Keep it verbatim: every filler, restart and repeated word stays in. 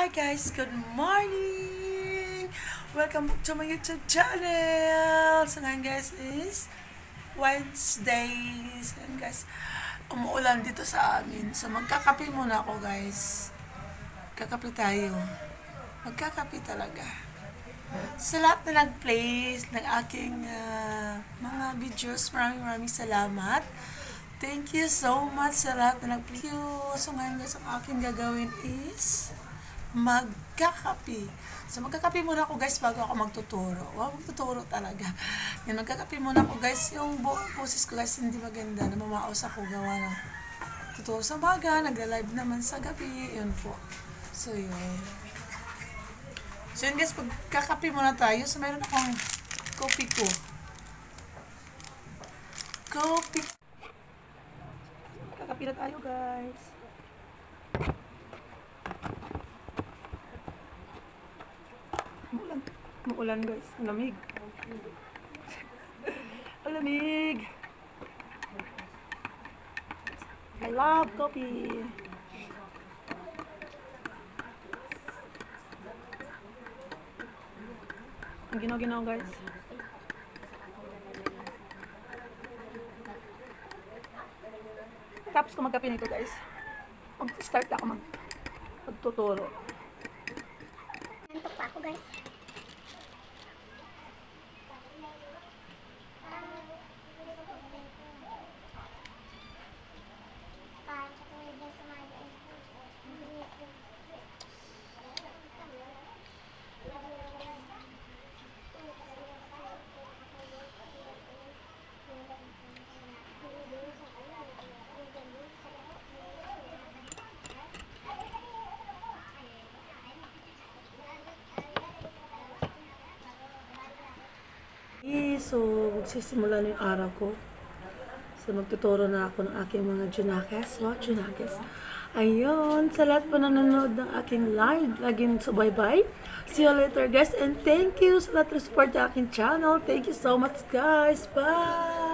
Hi guys, good morning! Welcome back to my YouTube channel! So ngayon guys is Wednesdays. Ngayon guys, umuulan dito sa amin. So magkakape muna ako guys. Kakape tayo. Magkakape talaga. Sa lahat na nag-place ng aking uh, mga videos, maraming maraming salamat. Thank you so much sa lahat na nag-play. So ngayon guys, ang aking gagawin is magkakape. So magkakape muna ako guys bago ako magtuturo. Wow, magtuturo talaga. Yan, magkakape muna ako guys. Yung boses ko guys hindi maganda. Namamaos ako gawa ng tuturo sa umaga. Nagla-live naman sa gabi. Yun po. So yun. So yun guys, pagkakape muna tayo. So meron akong coffee ko. Coffee. Kakape na tayo guys. Umulan. Umulan guys. Ang lamig. Ang lamig. I love coffee. Ang ginaw-ginaw guys. Tapos ko magkape nito guys. Mag-start ako mag magtuturo. Nantok pa ako guys. So, magsisimula na yung araw ko. So, magtuturo na ako ng aking mga junakes. Wow, junakes. Ayun, sa lahat po nanonood ng aking live, laging subaybay. See you later guys, and thank you sa lahat ng support sa aking channel. Thank you so much guys. Bye!